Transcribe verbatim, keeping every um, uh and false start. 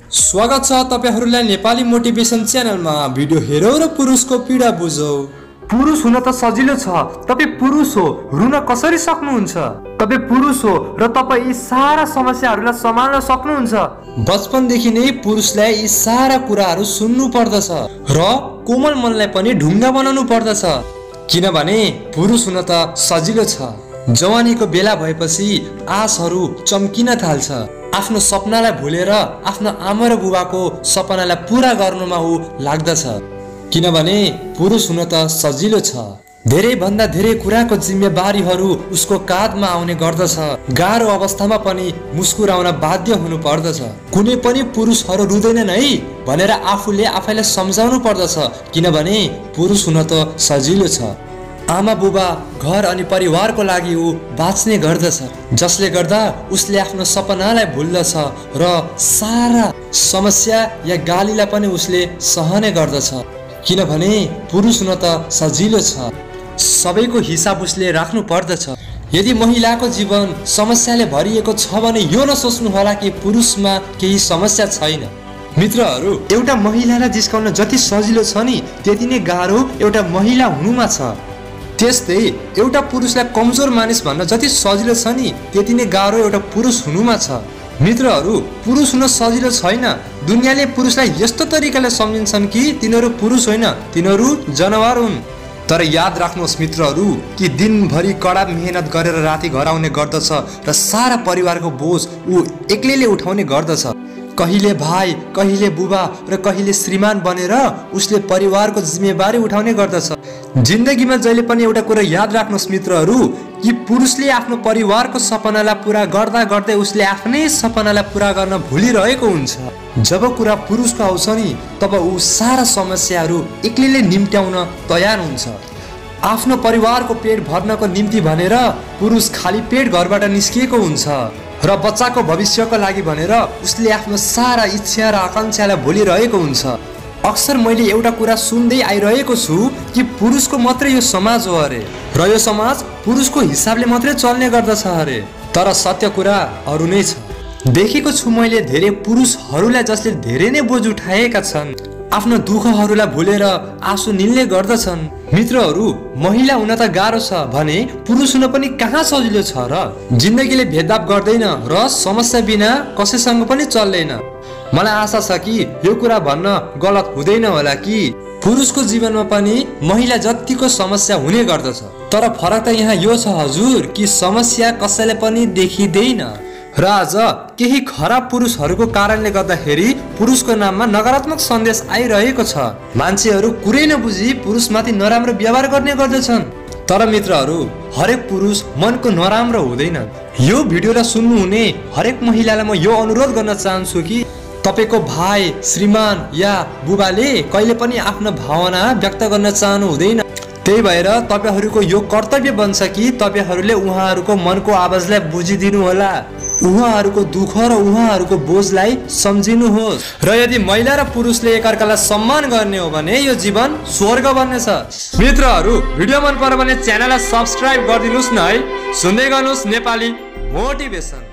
स्वागत छ तपाईहरुलाई नेपाली मोटिभेसन च्यानलमा। भिडियो हेरौ र पुरुषको पीडा बुझौ। पुरुष हुन त सजिलो छ, तपाई पुरुष हो, रुन कसरी सक्नुहुन्छ? तपाई पुरुष हो र तपाई यी सारा समस्याहरूलाई सम्हाल्न सक्नुहुन्छ। बचपनदेखि नै पुरुषलाई यी सारा कुराहरू सुन्नु पर्दछ र कोमल मनलाई पनि ढुङ्गा बनाउनु पर्दछ, किनभने पुरुष हुन त सजिलो छ। जवानीको बेला भएपछि आशहरू चम्किन थाल्छ। आफ्नो सपनालाई भुलेर आफ्नो आमा र बुबाको सपनालाई पूरा गर्नुमा ऊ लाग्दछ, किनभने पुरुष हुन त सजिलो छ। धेरै भन्दा धेरै कुराको जिम्मेवारीहरू उसको काँधमा आउने गर्दछ। गाह्रो अवस्थामा पनि मुस्कुराउन बाध्य हुनु पर्दछ। कुनै पनि पुरुषहरू रुँदैनन् है भनेर आफूले आफैलाई सम्झाउनु पर्दछ, किनभने पुरुष हुन त सजिलो छ। आमा बुबा घर अनि परिवारको लागि ऊ बाँच्ने गर्दछ, जसले गर्दा उसले आफ्नो सपनालाई भुल्दछ र सारा समस्या या गालीलाई पनि उसले सहने गर्दछ, किनभने पुरुष हुन त सजिलो छ। सबैको हिसाब उसले राख्नु पर्दछ। यदि महिलाको जीवन समस्याले भरिएको छ भने यो नसोच्नु होला कि पुरुषमा केही समस्या छैन। मित्रहरू, एउटा महिलालाई जिस्काउन जति सजिलो छ नि त्यति नै गाह्रो एउटा महिला हुनुमा छ। त्यस्तै एउटा पुरुषलाई कमजोर मानिस भन्न जति सजिलो छ नि त्यति नै गाह्रो एउटा पुरुष हुनुमा छ। मित्रहरू, पुरुष हुन सजिलो छैन। दुनियाँले पुरुषलाई यस्तो तरिकाले सम्झिन्छन् कि तिनीहरू पुरुष होइन, तिनीहरू जनावर हुन्। तर याद राख्नुहोस् मित्रहरू कि दिनभरि कडा मेहनत गरेर राति घर आउने गर्दछ र सारा परिवारको बोझ ऊ एक्लैले उठाउने गर्दछ। कहिले भाइ, कहिले बुबा र कहिले श्रीमान बनेर उसले परिवारको जिम्मेवारी उठाउने गर्दछ। जिन्दगीमा जहिले पनि एउटा कुरा याद राख्नुहोस् मित्रहरू कि पुरुषले आफ्नो परिवारको सपनालाई पुरा गर्दा गर्दै उसले आफ्नै सपनालाई पुरा गर्न भुलिरहेको हुन्छ। जब कुरा पुरुषको आउँछ नि तब ऊ सारा समस्याहरू एक्लैले निम्त्याउन तयार हुन्छ। आफ्नो परिवारको पेट भर्नको निम्ति भनेर पुरुष खाली पेट घरबाट निस्किएको हुन्छ र बच्चाको भविष्यको लागि भनेर उसले आफ्नो सारा इच्छा र आकांक्षालाई भुलिरहेको हुन्छ। अक्सर मैले एउटा कुरा सुन्दै आइरहेको छु कि पुरुषको मात्रै यो समाज हो अरे र यो समाज पुरुषको हिसाबले मात्रै चल्ने गर्दछ अरे। तर सत्य कुरा अरू नै छ। देखेको छु मैले धेरै पुरुषहरूलाई जसले धेरै नै बोझ उठाएका छन्, आफ्नो दुःखहरूलाई भुलेर आँसु निल्ने गर्दछन्। मित्रहरू, महिला हुन त गाह्रो छ भने पुरुष हुन पनि कहाँ सजिलो छ र? जिन्दगीले भेदभाव गर्दैन र समस्या बिना कसैसँग पनि चल्दैन। मलाई आशा छ कि यो कुरा भन्न गलत हुँदैन होला कि पुरुषको जीवनमा पनि महिला जतिको समस्या हुने गर्दछ, तर फरक त यहाँ यो छ हजुर कि समस्या कसैले पनि देखिँदैन र आज केही खराब पुरुषहरूको कारणले गर्दाखेरि पुरुषको नाममा नकारात्मक सन्देश आइरहेको छ। मान्छेहरू कुरै नबुझी पुरुषमाथि नराम्रो व्यवहार गर्ने गर्दछन्। तर मित्रहरू, हरेक पुरुष मनको नराम्रो हुँदैन। यो भिडियोलाई सुन्नुहुने हरेक महिलालाई म यो अनुरोध गर्न चाहन्छु कि तपाईको भाइ, श्रीमान या बुबाले कहिले पनि आफ्नो भावना व्यक्त गर्न चाहनु हुँदैन। त्यही भएर तपाईहरूको यो कर्तव्य बन्छ कि तपाईहरूले उहाँहरूको मनको आवाजलाई बुझिदिनु होला, उहाँहरूको दुःख र उहाँहरूको बोझलाई सम्झिनुहोस्। र यदि महिला र पुरुषले एकअर्कालाई सम्मान गर्ने हो भने यो जीवन स्वर्ग बन्नेछ। मित्रहरू, भिडियो मन पर्यो भने च्यानललाई सब्स्क्राइब गरिदिनुहोस् न है। सुन्दै गर्नुहोस् नेपाली मोटिभेसन।